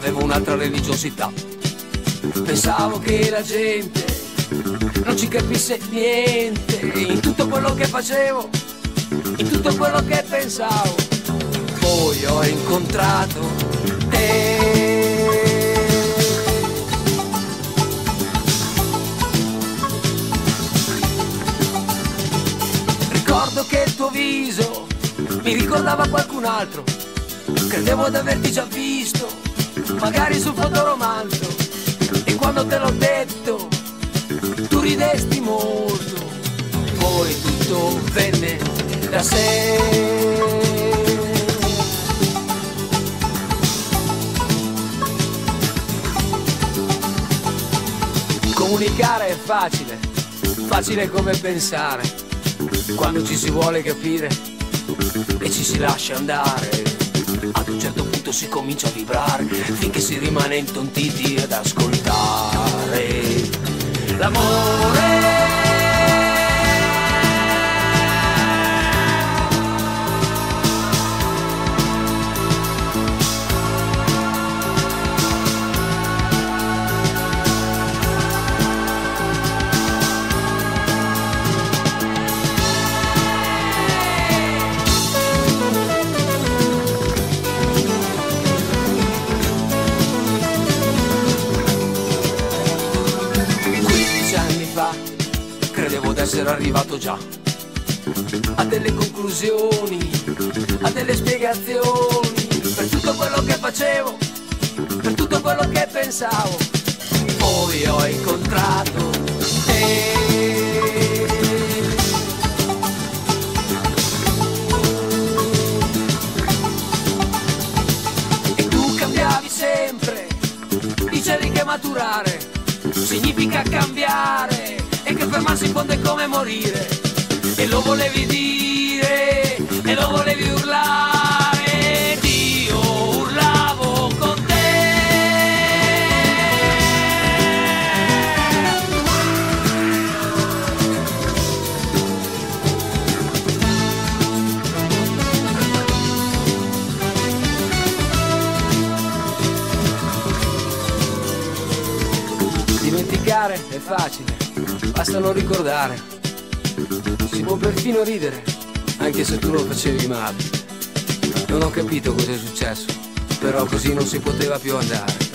avevo un'altra religiosità. Pensavo che la gente non ci capisse niente in tutto quello che facevo, in tutto quello che pensavo. Poi ho incontrato te. Ricordo che il tuo viso mi ricordava qualcun altro. Credevo di averti già visto, magari sul fotoromanzo. E quando te l'ho detto, tu ridesti molto. Poi tutto venne da sé. Comunicare è facile, facile come pensare. Quando ci si vuole capire e ci si lascia andare, ad un certo punto si comincia a vibrare, finché si rimane intontiti ad ascoltare l'amore. Credevo d'essere arrivato già a delle conclusioni, a delle spiegazioni per tutto quello che facevo, per tutto quello che pensavo. Poi ho incontrato te. E tu cambiavi sempre, dicevi che maturare significa cambiare e che fermarsi in fondo è come morire. E lo volevi dire, e lo volevi urlare, ed io urlavo con te. Dimenticare è facile, basta non ricordare. Si può perfino ridere, anche se tu lo facevi male. Non ho capito cosa è successo, però così non si poteva più andare.